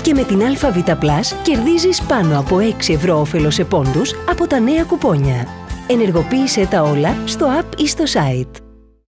Και με την ΑΒ Plus κερδίζεις πάνω από 6 ευρώ όφελος σε πόντους από τα νέα κουπόνια. Ενεργοποίησέ τα όλα στο app ή στο site.